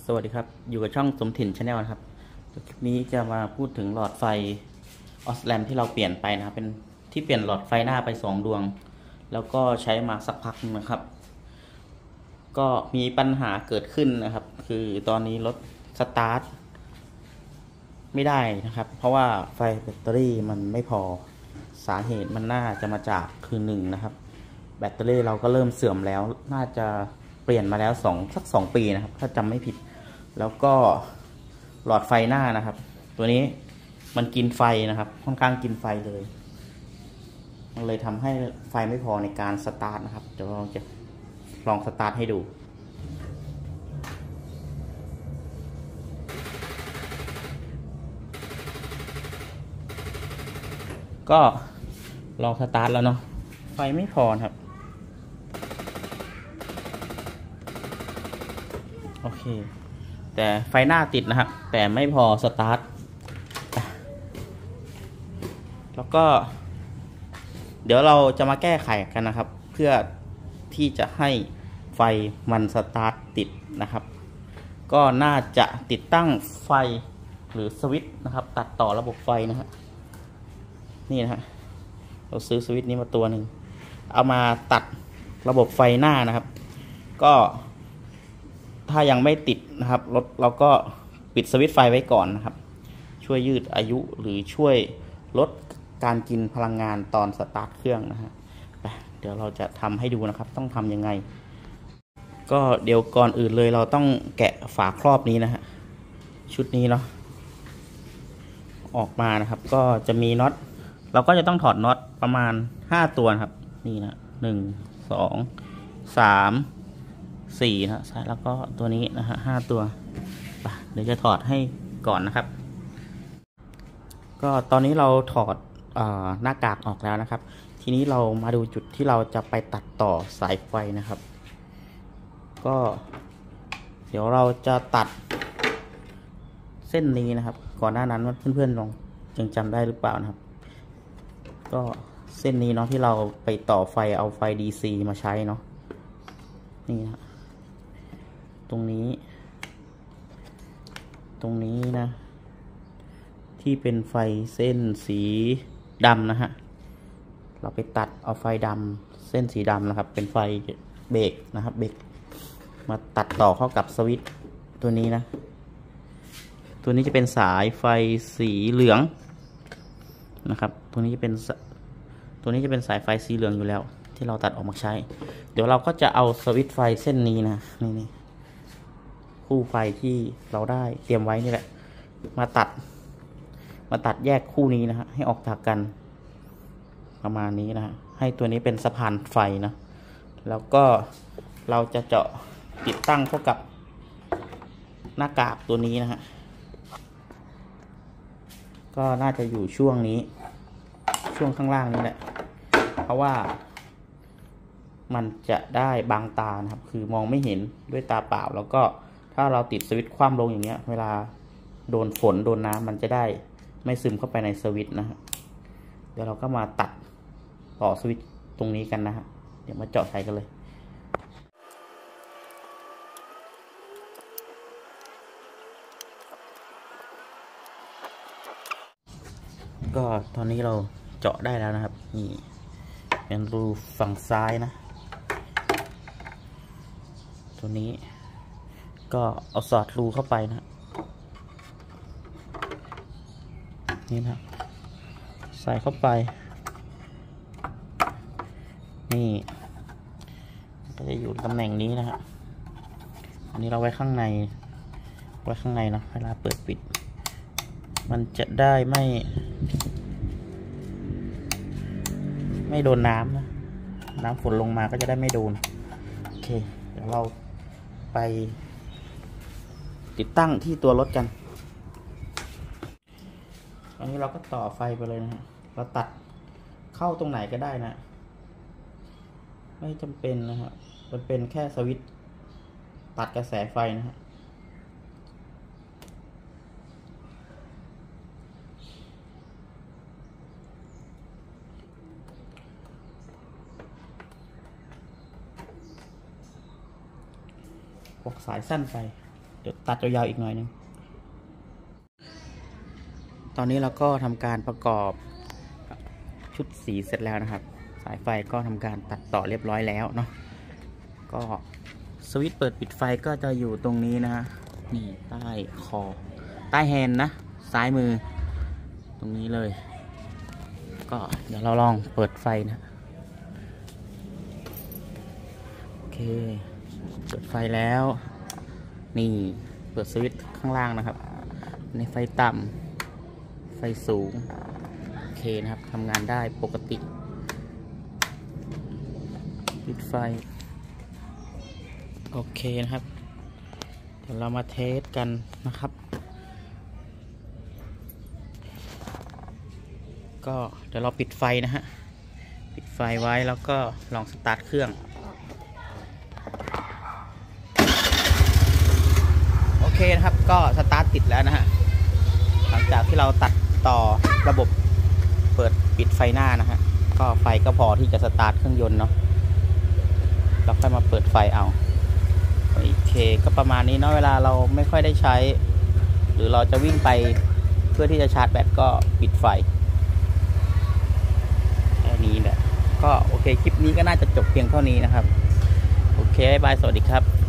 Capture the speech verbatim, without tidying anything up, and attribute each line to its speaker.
Speaker 1: สวัสดีครับอยู่กับช่องสมถิ่นชาแนลนะครับคลิปนี้จะมาพูดถึงหลอดไฟออสแลมที่เราเปลี่ยนไปนะครับเป็นที่เปลี่ยนหลอดไฟหน้าไปสองดวงแล้วก็ใช้มาสักพักนะครับ ก็มีปัญหาเกิดขึ้นนะครับ คือตอนนี้รถสตาร์ทไม่ได้นะครับ เพราะว่าไฟแบตเตอรี่มันไม่พอสาเหตุมันน่าจะมาจากคือหนึ่งนะครับแบตเตอรี่เราก็เริ่มเสื่อมแล้วน่าจะเปลี่ยนมาแล้วสองสักสองปีนะครับถ้าจำไม่ผิดแล้วก็หลอดไฟหน้านะครับตัวนี้มันกินไฟนะครับค่อนข้างกินไฟเลยมันเลยทำให้ไฟไม่พอในการสตาร์ทนะครับเดี๋ยวเราจะลองสตาร์ทให้ดูก็ลองสตาร์ทแล้วเนาะไฟไม่พอครับโอเคแต่ไฟหน้าติดนะครับแต่ไม่พอสตาร์ทแล้วก็เดี๋ยวเราจะมาแก้ไขกันนะครับเพื่อที่จะให้ไฟมันสตาร์ทติดนะครับก็น่าจะติดตั้งไฟหรือสวิตช์นะครับตัดต่อระบบไฟนะฮะนี่นะฮะเราซื้อสวิตช์นี้มาตัวหนึ่งเอามาตัดระบบไฟหน้านะครับก็ถ้ายังไม่ติดนะครับรถเราก็ปิดสวิตช์ไฟไว้ก่อนนะครับช่วยยืดอายุหรือช่วยลดการกินพลังงานตอนสตาร์ทเครื่องนะฮะเดี๋ยวเราจะทำให้ดูนะครับต้องทำยังไงก็เดี๋ยวก่อนอื่นเลยเราต้องแกะฝาครอบนี้นะฮะชุดนี้เนาะออกมานะครับก็จะมีน็อตเราก็จะต้องถอดน็อตประมาณห้าตัวครับนี่นะหนึ่งสองสามสี่นะใช่แล้วก็ตัวนี้นะฮะห้าตัวเดี๋ยวจะถอดให้ก่อนนะครับก็ตอนนี้เราถอดหน้ากากออกแล้วนะครับทีนี้เรามาดูจุดที่เราจะไปตัดต่อสายไฟนะครับก็เดี๋ยวเราจะตัดเส้นนี้นะครับก่อนหน้านั้นเพื่อนๆลองยังจำได้หรือเปล่านะครับก็เส้นนี้เนาะที่เราไปต่อไฟเอาไฟ ดี ซี มาใช้เนาะนี่นะตรงนี้ตรงนี้นะที่เป็นไฟเส้นสีดำนะฮะเราไปตัดเอาไฟดำเส้นสีดำนะครับเป็นไฟเบรกนะครับเบรกมาตัดต่อเข้ากับสวิตช์ตัวนี้นะตัวนี้จะเป็นสายไฟสีเหลืองนะครับตัวนี้จะเป็นตัวนี้จะเป็นสายไฟสีเหลืองอยู่แล้วที่เราตัดออกมาใช้เดี๋ยวเราก็จะเอาสวิตช์ไฟเส้นนี้นะนี่นี่คู่ไฟที่เราได้เตรียมไว้นี่แหละมาตัดมาตัดแยกคู่นี้นะฮะให้ออกจากกันประมาณนี้นะฮะให้ตัวนี้เป็นสะพานไฟนะแล้วก็เราจะเจาะติดตั้งเข้ากับหน้ากากตัวนี้นะฮะก็น่าจะอยู่ช่วงนี้ช่วงข้างล่างนี้แหละเพราะว่ามันจะได้บังตานะครับคือมองไม่เห็นด้วยตาเปล่าแล้วก็ถ้าเราติดสวิตช์คว่ำลงอย่างเงี้ยเวลาโดนฝนโดนน้ำมันจะได้ไม่ซึมเข้าไปในสวิตช์นะฮะเดี๋ยวเราก็มาตัดต่อสวิตช์ตรงนี้กันนะฮะเดี๋ยวมาเจาะใส่กันเลยก็ตอนนี้เราเจาะได้แล้วนะครับนี่เป็นรูฝั่งซ้ายนะตัวนี้ก็เอาสอดรูเข้าไปนะนี่นะใส่เข้าไปนี่ก็จะอยู่ตำแหน่งนี้นะฮะอันนี้เราไว้ข้างในไว้ข้างในนะเวลาเปิดปิดมันจะได้ไม่ไม่โดนน้ำนะน้ำฝนลงมาก็จะได้ไม่โดนโอเคเดี๋ยวเราไปติดตั้งที่ตัวรถกันตอนนี้เราก็ต่อไฟไปเลยนะฮะเราตัดเข้าตรงไหนก็ได้นะไม่จำเป็นนะฮะมันเป็นแค่สวิตช์ตัดกระแสไฟนะฮะพวกสายสั้นไปเดี๋ยวตัดยาวๆอีกหน่อยนึงตอนนี้เราก็ทำการประกอบชุดสีเสร็จแล้วนะครับ สายไฟก็ทำการตัดต่อเรียบร้อยแล้วเนาะก็สวิตช์เปิดปิดไฟก็จะอยู่ตรงนี้นะฮะนี่ใต้คอใต้แฮนด์นะซ้ายมือตรงนี้เลยก็เดี๋ยวเราลองเปิดไฟนะโอเคเปิดไฟแล้วนี่เปิดสวิตช์ข้างล่างนะครับในไฟต่ำไฟสูงโอเคนะครับทำงานได้ปกติปิดไฟโอเคนะครับเดี๋ยวเรามาเทสกันนะครับก็เดี๋ยวเราปิดไฟนะฮะปิดไฟไว้แล้วก็ลองสตาร์ทเครื่องโอเคนะครับก็สตาร์ทติดแล้วนะฮะหลังจากที่เราตัดต่อระบบเปิดปิดไฟหน้านะฮะก็ไฟก็พอที่จะสตาร์ทเครื่องยนต์เนาะเราค่อยมาเปิดไฟเอาโอเคก็ประมาณนี้เนาะเวลาเราไม่ค่อยได้ใช้หรือเราจะวิ่งไปเพื่อที่จะชาร์จแบตก็ปิดไฟแค่นี้แหละก็โอเคคลิปนี้ก็น่าจะจบเพียงเท่านี้นะครับโอเคบ๊ายบายสวัสดีครับ